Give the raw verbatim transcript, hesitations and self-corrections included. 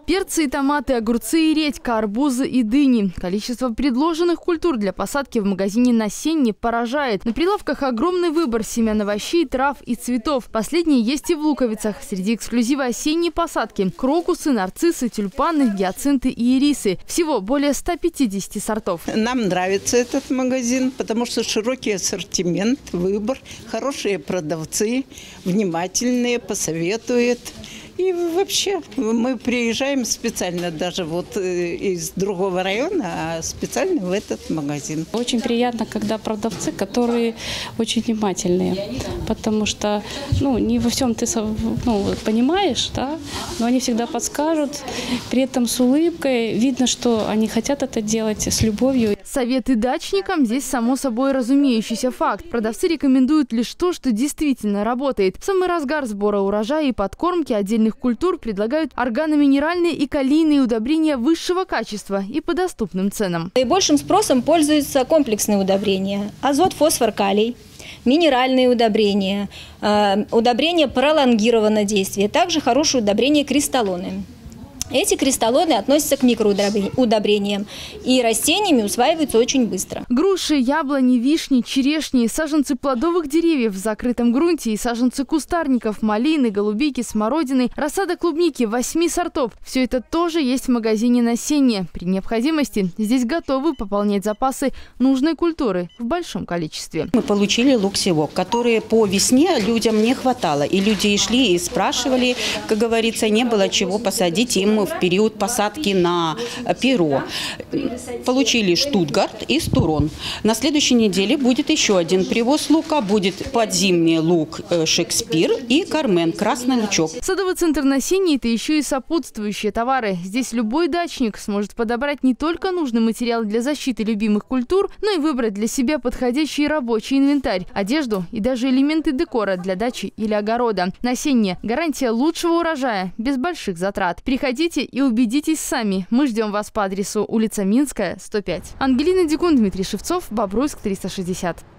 Перцы и томаты, огурцы и редька, арбузы и дыни. Количество предложенных культур для посадки в магазине на Сенне поражает. На прилавках огромный выбор семян овощей, трав и цветов. Последние есть и в Луковицах. Среди эксклюзива осенней посадки – крокусы, нарциссы, тюльпаны, гиацинты и ирисы. Всего более ста пятидесяти сортов. Нам нравится этот магазин, потому что широкий ассортимент, выбор, хорошие продавцы, внимательные, посоветуют. И вообще мы приезжаем специально даже вот из другого района, а специально в этот магазин. Очень приятно, когда продавцы, которые очень внимательные, потому что ну, не во всем ты ну, понимаешь, да, но они всегда подскажут, при этом с улыбкой. Видно, что они хотят это делать с любовью. Советы дачникам здесь само собой разумеющийся факт. Продавцы рекомендуют лишь то, что действительно работает. В самый разгар сбора урожая и подкормки отдельных культур предлагают органоминеральные и калийные удобрения высшего качества и по доступным ценам. Наибольшим спросом пользуются комплексные удобрения: азот, фосфор, калий, минеральные удобрения, э, удобрения пролонгированного действия, также хорошие удобрения кристаллоны. Эти кристаллоны относятся к микроудобрениям и растениями усваиваются очень быстро. Груши, яблони, вишни, черешни, саженцы плодовых деревьев в закрытом грунте и саженцы кустарников, малины, голубики, смородины, рассада клубники восьми сортов. Все это тоже есть в магазине на Сенне. При необходимости здесь готовы пополнять запасы нужной культуры в большом количестве. Мы получили лук-севок, который по весне людям не хватало. И люди шли и спрашивали, как говорится, не было чего посадить им в период посадки на перо. Получили Штутгарт и Стурон. На следующей неделе будет еще один привоз лука. Будет подзимний лук Шекспир и Кармен, красный лучок. Садовый центр на Сенне – это еще и сопутствующие товары. Здесь любой дачник сможет подобрать не только нужный материал для защиты любимых культур, но и выбрать для себя подходящий рабочий инвентарь, одежду и даже элементы декора для дачи или огорода. На Сенне гарантия лучшего урожая без больших затрат. Приходите и убедитесь сами. Мы ждем вас по адресу улица Минская, сто пять. Ангелина Дикун, Дмитрий Шевцов, Бобруйск, триста шестьдесят.